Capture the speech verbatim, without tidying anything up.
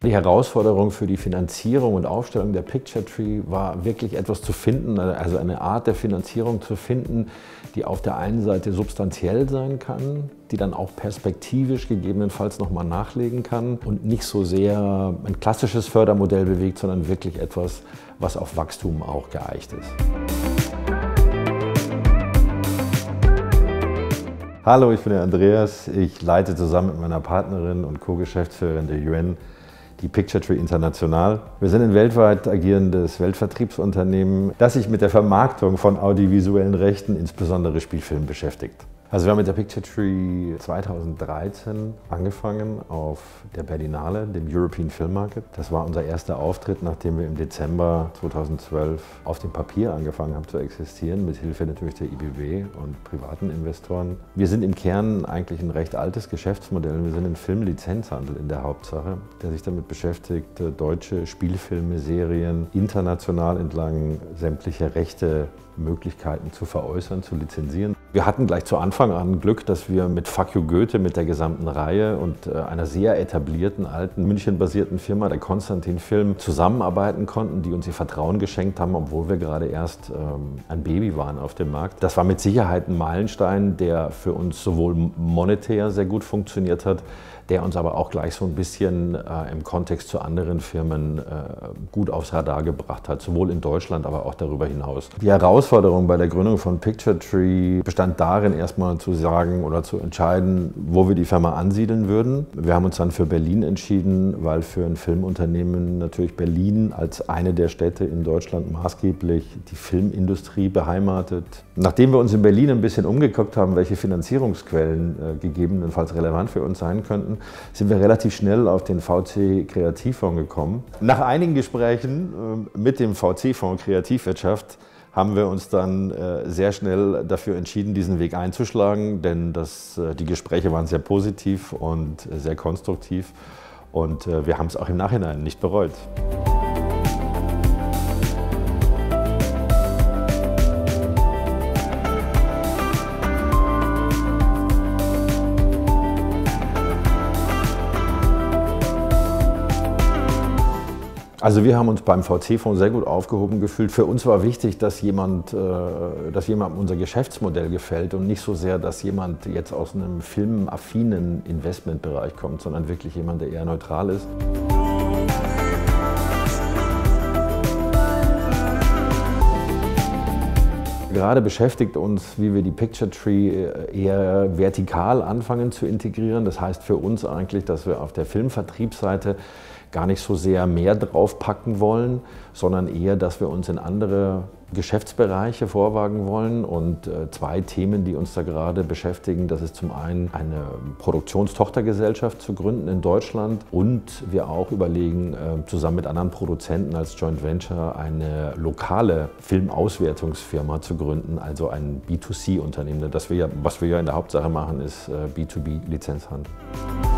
Die Herausforderung für die Finanzierung und Aufstellung der Picture Tree war wirklich etwas zu finden, also eine Art der Finanzierung zu finden, die auf der einen Seite substanziell sein kann, die dann auch perspektivisch gegebenenfalls nochmal nachlegen kann und nicht so sehr ein klassisches Fördermodell bewegt, sondern wirklich etwas, was auf Wachstum auch geeicht ist. Hallo, ich bin der Andreas. Ich leite zusammen mit meiner Partnerin und Co-Geschäftsführerin der Yuan die Picture Tree International. Wir sind ein weltweit agierendes Weltvertriebsunternehmen, das sich mit der Vermarktung von audiovisuellen Rechten, insbesondere Spielfilmen, beschäftigt. Also wir haben mit der Picture Tree zweitausenddreizehn angefangen auf der Berlinale, dem European Film Market. Das war unser erster Auftritt, nachdem wir im Dezember zweitausendzwölf auf dem Papier angefangen haben zu existieren, mit Hilfe natürlich der I B B und privaten Investoren. Wir sind im Kern eigentlich ein recht altes Geschäftsmodell. Wir sind ein Filmlizenzhandel in der Hauptsache, der sich damit beschäftigt, deutsche Spielfilme, Serien international entlang sämtlicher Rechte Möglichkeiten zu veräußern, zu lizenzieren. Wir hatten gleich zu Anfang an Glück, dass wir mit Fuck You Goethe, mit der gesamten Reihe und einer sehr etablierten, alten, München-basierten Firma, der Konstantin Film, zusammenarbeiten konnten, die uns ihr Vertrauen geschenkt haben, obwohl wir gerade erst ähm, ein Baby waren auf dem Markt. Das war mit Sicherheit ein Meilenstein, der für uns sowohl monetär sehr gut funktioniert hat, der uns aber auch gleich so ein bisschen äh, im Kontext zu anderen Firmen äh, gut aufs Radar gebracht hat, sowohl in Deutschland, aber auch darüber hinaus. Die Herausforderung bei der Gründung von Picture Tree bestand darin, erstmal zu sagen oder zu entscheiden, wo wir die Firma ansiedeln würden. Wir haben uns dann für Berlin entschieden, weil für ein Filmunternehmen natürlich Berlin als eine der Städte in Deutschland maßgeblich die Filmindustrie beheimatet. Nachdem wir uns in Berlin ein bisschen umgeguckt haben, welche Finanzierungsquellen äh, gegebenenfalls relevant für uns sein könnten, sind wir relativ schnell auf den V C Kreativfonds gekommen. Nach einigen Gesprächen äh, mit dem V C-Fonds Kreativwirtschaft haben wir uns dann äh, sehr schnell dafür entschieden, diesen Weg einzuschlagen, denn das, äh, die Gespräche waren sehr positiv und äh, sehr konstruktiv und äh, wir haben es auch im Nachhinein nicht bereut. Also wir haben uns beim V C-Fonds sehr gut aufgehoben gefühlt. Für uns war wichtig, dass jemand, dass jemandem unser Geschäftsmodell gefällt und nicht so sehr, dass jemand jetzt aus einem filmaffinen Investmentbereich kommt, sondern wirklich jemand, der eher neutral ist. Gerade beschäftigt uns, wie wir die Picture Tree eher vertikal anfangen zu integrieren. Das heißt für uns eigentlich, dass wir auf der Filmvertriebsseite gar nicht so sehr mehr draufpacken wollen, sondern eher, dass wir uns in andere Geschäftsbereiche vorwagen wollen. Und äh, zwei Themen, die uns da gerade beschäftigen, das ist zum einen eine Produktionstochtergesellschaft zu gründen in Deutschland und wir auch überlegen, äh, zusammen mit anderen Produzenten als Joint Venture eine lokale Filmauswertungsfirma zu gründen, also ein B zwei C-Unternehmen. Das wir ja, was wir ja in der Hauptsache machen, ist äh, B zwei B-Lizenzhandel.